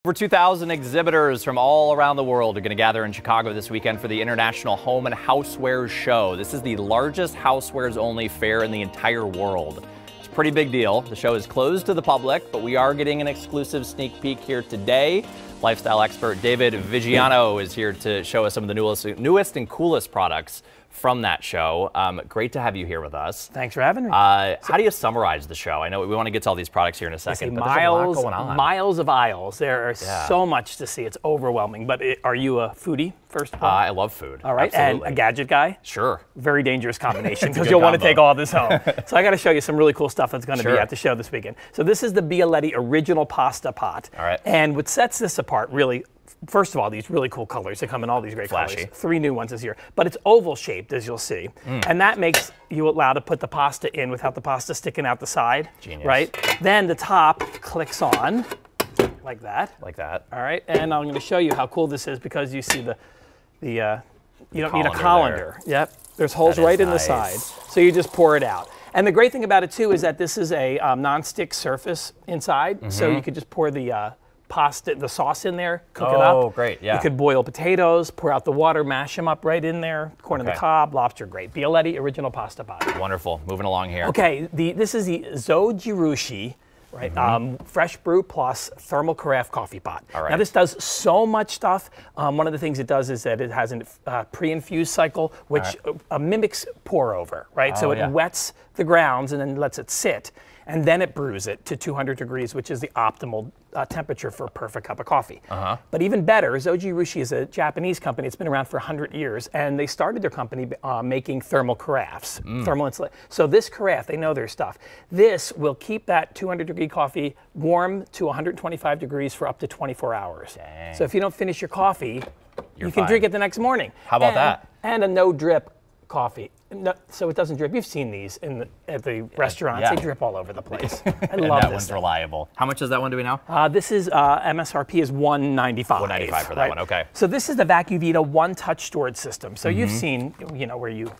Over 2,000 exhibitors from all around the world are going to gather in Chicago this weekend for the International Home and Housewares Show. This is the largest housewares-only fair in the entire world. It's a pretty big deal. The show is closed to the public, but we are getting an exclusive sneak peek here today. Lifestyle expert David Vigiano is here to show us some of the newest and coolest products from that show. Great to have you here with us. Thanks for having me. How do you summarize the show? I know we want to get to all these products here in a second, but there's a lot going on. Miles of aisles. There are so much to see. It's overwhelming. But are you a foodie, first of all? I love food. All right. Absolutely. And a gadget guy? Sure. Very dangerous combination because you'll want to take all this home. So I got to show you some really cool stuff that's going to be at the show this weekend. So this is the Bialetti Original Pasta Pot. All right. And what sets this apart really, first of all, these really cool colors. They come in all these great colors. 3 new ones this year. But it's oval shaped, as you'll see. And that makes you allowed to put the pasta in without the pasta sticking out the side. Genius. Right? Then the top clicks on like that. Like that. All right. And I'm going to show you how cool this is because you see you don't need a colander. Yep. There's holes right in the side. So you just pour it out. And the great thing about it, too, is that this is a non-stick surface inside. So you could just pour the the sauce in there, cook it up. Oh, great, yeah. You could boil potatoes, pour out the water, mash them up right in there. Corn on the cob, lobster, great. Bialetti Original Pasta Pot. Wonderful. Moving along here. Okay, this is the Zojirushi, right? Fresh brew plus thermal carafe coffee pot. All right. Now this does so much stuff. One of the things it does is that it has a pre-infused cycle, which mimics pour over, right? So it wets the grounds and then lets it sit. And then it brews it to 200 degrees, which is the optimal temperature for a perfect cup of coffee. But even better, Zojirushi is a Japanese company. It's been around for 100 years, and they started their company making thermal carafes, thermal insulation. So this carafe, they know their stuff. This will keep that 200-degree coffee warm to 125 degrees for up to 24 hours. Dang. So if you don't finish your coffee, you can drink it the next morning. How about that? And a no-drip coffee. No, so it doesn't drip. You've seen these at the restaurants. They drip all over the place. I love that one's reliable. How much is that one, do we know? This is MSRP is $195. $195 for that one, okay. So this is the VacuVita one-touch storage system. So you've seen, where you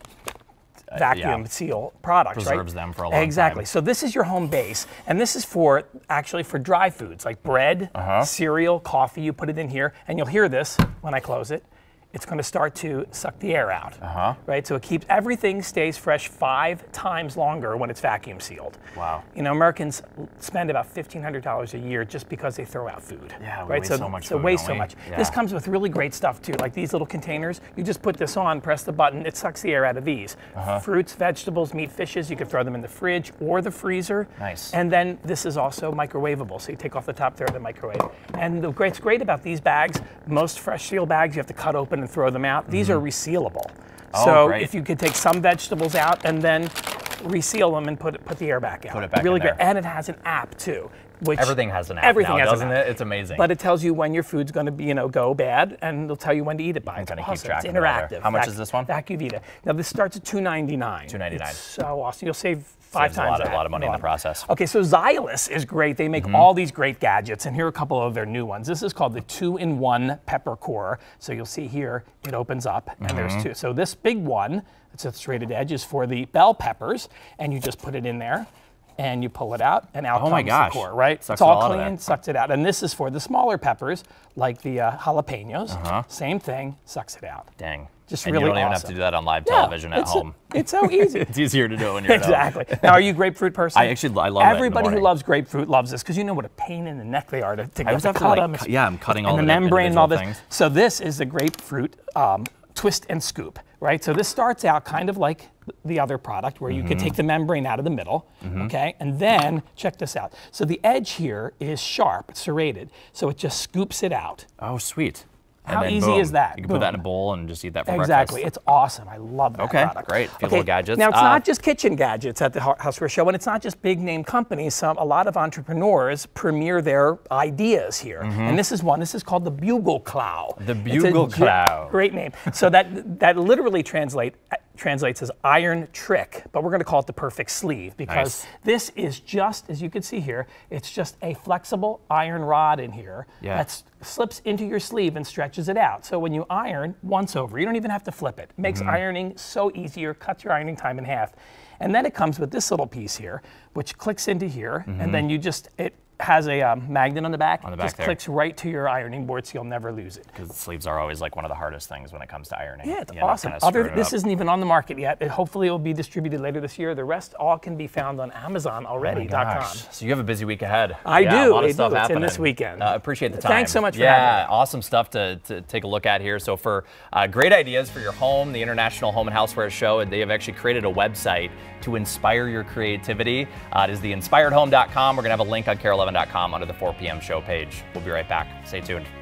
vacuum seal products, Preserves them for a long time. Exactly. So this is your home base, and this is actually for dry foods like bread, cereal, coffee. You put it in here, and you'll hear this when I close it. It's going to start to suck the air out, right? So it keeps everything stays fresh 5 times longer when it's vacuum sealed. Wow. Americans spend about $1,500 a year just because they throw out food. Yeah, we waste so much food, waste so much. Yeah. This comes with really great stuff too, like these little containers. You just put this on, press the button, it sucks the air out of these. Fruits, vegetables, meat, fishes, you can throw them in the fridge or the freezer. Nice. And then this is also microwavable, so you take off the top there of the microwave. And what's great about these bags, most fresh seal bags, you have to cut open and throw them out. These are resealable. So if you could take some vegetables out and then reseal them and put the air back out. Put it back really in there. great. And it has an app too. Which everything has an app now, doesn't it? It's amazing. But it tells you when your food's going to be, go bad, and it'll tell you when to eat it by. It's awesome. Keep track It's interactive. How much is this one? VacuVita. Now this starts at $299. $299. It's so awesome. You'll save 5 times a lot of money in the process. Okay, so Xylus is great. They make all these great gadgets, and here are a couple of their new ones. This is called the 2-in-1 Pepper Core. So you'll see here, it opens up, and there's 2. So this big one, it's a straighted edge, is for the bell peppers, and you just put it in there, and you pull it out, and out comes the core, right? Sucks it's all clean, sucks it out. And this is for the smaller peppers, like the jalapenos. Same thing, sucks it out. Dang. Just and really you don't even have to do that on live television at home. It's so easy. It's easier to do it when you're at home. Now, are you a grapefruit person? I love Everybody who loves grapefruit loves this because you know what a pain in the neck they are to cut them. I'm cutting all the membrane and all this. Things. So this is the grapefruit twist and scoop, right? So this starts out kind of like the other product where you can take the membrane out of the middle, okay? And then, check this out. So the edge here is sharp, it's serrated, so it just scoops it out. Oh, sweet. How easy is that? You can put that in a bowl and just eat that for breakfast. Exactly. It's awesome. I love that product. Okay, great. A few little gadgets. Now, it's not just kitchen gadgets at the Housewares Show, and it's not just big name companies. A lot of entrepreneurs premiere their ideas here. And this is one. This is called the Bugle Clow. The Bugle Clow. Great name. So that literally translates as iron trick, but we're going to call it the perfect sleeve because this is just, as you can see here, it's just a flexible iron rod in here that slips into your sleeve and stretches it out. So when you iron once over, you don't even have to flip it. It makes ironing so easier, cuts your ironing time in half. And then it comes with this little piece here, which clicks into here, and then you just, has a magnet on the back. On the back just there. clicks right to your ironing board, so you'll never lose it. Because the sleeves are always like one of the hardest things when it comes to ironing. Yeah, it's awesome. This isn't even on the market yet. Hopefully, it will be distributed later this year. The rest all can be found on Amazon already.com. So you have a busy week ahead. I do. A lot of stuff It's happening. in this weekend. Appreciate the time. Thanks so much for having me. Awesome stuff to take a look at here. So for great ideas for your home, the International Home and Housewares Show, they have actually created a website to inspire your creativity. It is theinspiredhome.com. We're going to have a link on care11.com under the 4 p.m. show page. We'll be right back. Stay tuned.